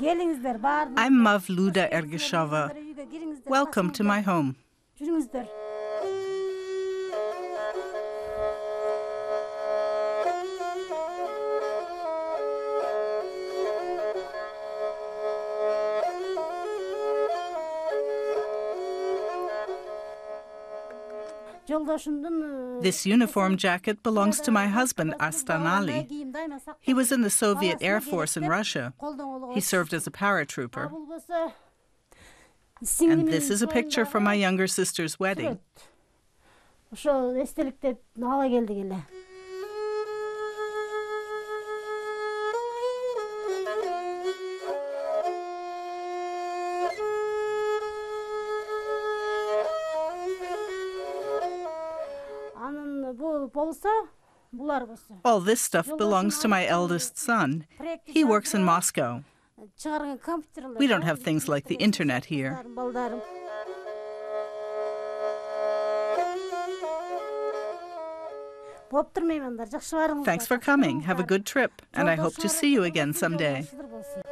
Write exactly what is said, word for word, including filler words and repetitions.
I'm Mavluda Ergeshova. Welcome to my home. This uniform jacket belongs to my husband, Astan Ali. He was in the Soviet Air Force in Russia. He served as a paratrooper. And this is a picture from my younger sister's wedding. All this stuff belongs to my eldest son. He works in Moscow. We don't have things like the internet here. Thanks for coming. Have a good trip, and I hope to see you again someday.